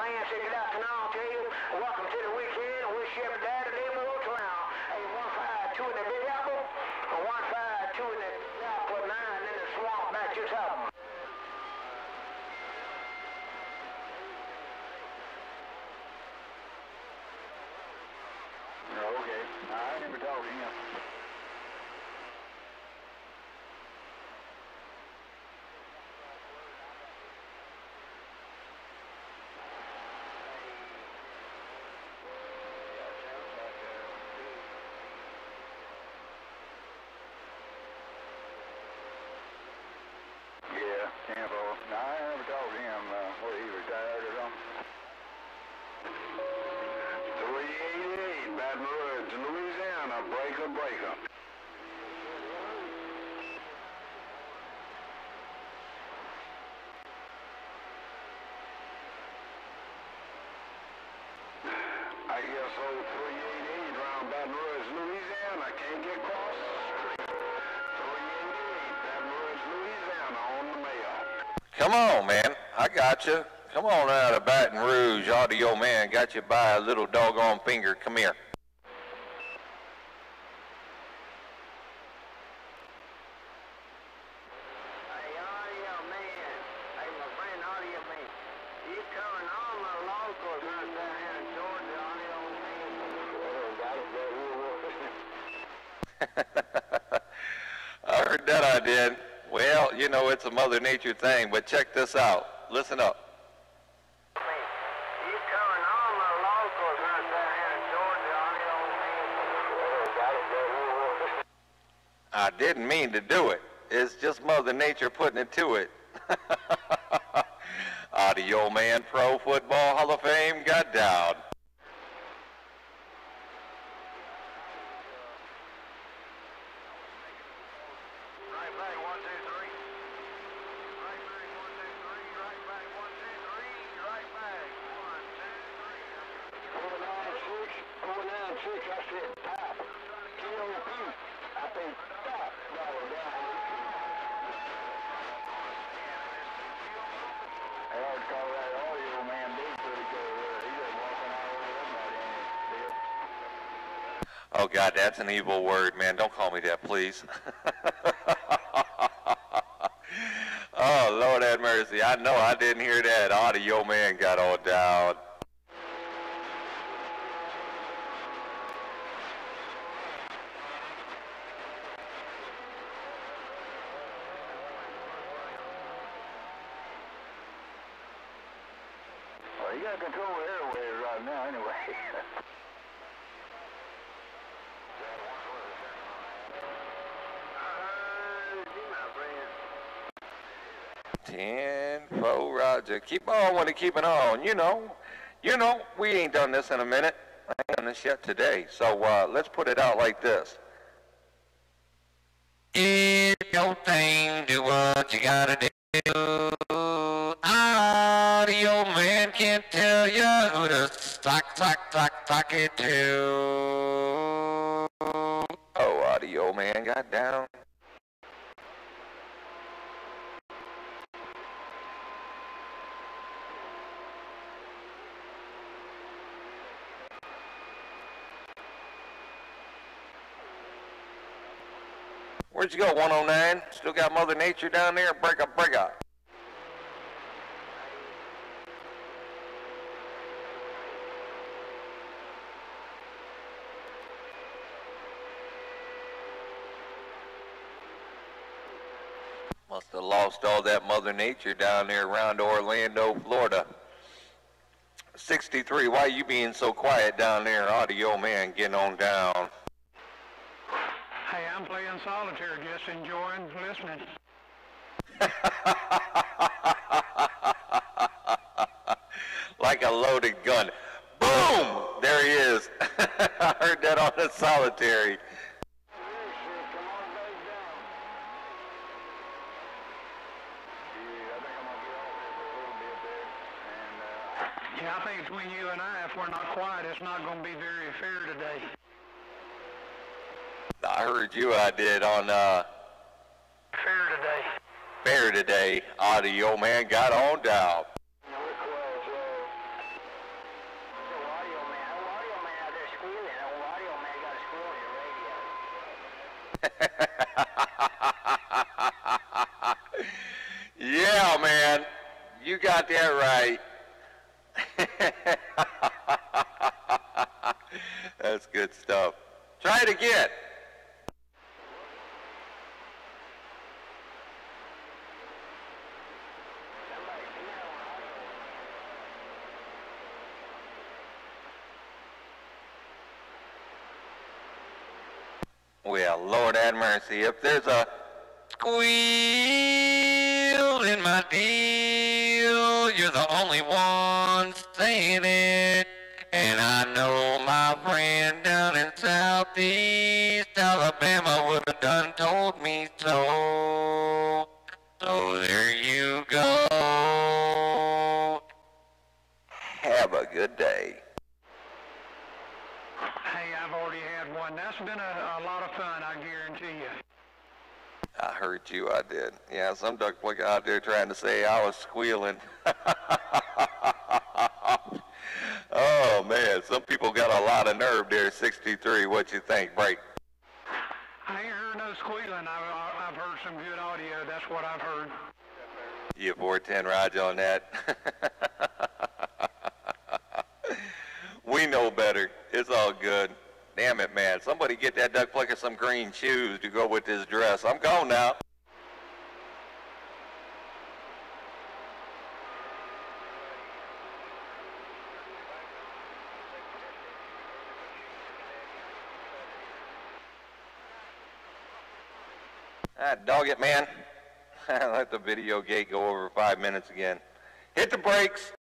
hands, check it out tonight, tell you. Welcome to the weekend. We're Shepherd Dad, the neighborhood clown. Hey, 152 in the Big Apple, 152 in the Apple 9, and then the swamp back to south. Okay. I never talked to him. Yeah, Tampa. No, I never talked to him. What, he retired or something? 388, Baton Rouge, Louisiana, breaker. I guess so, 388 around Baton Rouge, Louisiana, can't get across the street. 388, Baton Rouge, Louisiana, on the mail. Come on, man. I got you. Come on out of Baton Rouge, Audio Man. Got you by a little doggone finger. Come here. Hey, Audio Man. Hey, my friend Audio Man. You covering all my locals right down here in Georgia, Audio Man. I heard that I did. Well, you know, it's a Mother Nature thing, but check this out. Listen up. You covering all my locals right down here in Georgia, Audio Man. I didn't mean to do it. It's just Mother Nature putting it to it. Audio Man, Pro Football Hall of Fame got down. Right back, 1, 2, 3. Right back, 1, 2, 3. Right back, 1, 2, 3. Right back, 1, 2, 3. 496, I said stop. KOP, I think stop. Right down. I heard call that Audio Man big pretty good. He just walking all over everybody, ain't he? Oh, God, that's an evil word, man. Don't call me that, please. Oh, Lord have mercy. I know I didn't hear that. Audio Man got all down. Well, you got control of the airwaves right now anyway. 10-4, Roger. Keep on with it, keep it on. You know, we ain't done this in a minute. I ain't done this yet today. So let's put it out like this. If your thing, do what you gotta do. Audio Man can't tell you who to sock it to. Oh, Audio Man got down. Where'd you go, 109? Still got Mother Nature down there? Break up. Must have lost all that Mother Nature down there around Orlando, Florida. 63, why you being so quiet down there? Audio Man, getting on down. Hey, I'm playing solitaire, just enjoying listening. Like a loaded gun. Boom! There he is. I heard that on the solitary. Yeah, I think between you and I, if we're not quiet, it's not going to be very fair today. I heard you, I did, on Fair today. Audio Man got on down. Yeah, man, you got that right. That's good stuff. Try it again. Well, Lord have mercy, if there's a squeal in my deal, you're the only one saying it. And I know my friend down in Southeast Alabama would have done told me so. So there you go. Have a good day. Hey, I've already had one. That's been a lot of fun, I guarantee you. I heard you, I did. Yeah, some duck plucker out there trying to say I was squealing. Oh, man, some people got a lot of nerve there, 63. What you think, Break? I ain't heard no squealing. I've heard some good audio. That's what I've heard. You 410 Roger on that. We know better. It's all good. Damn it, man. Somebody get that duck plucker some green shoes to go with this dress. I'm gone now. Dog it, man. Let the video gate go over 5 minutes again. Hit the brakes.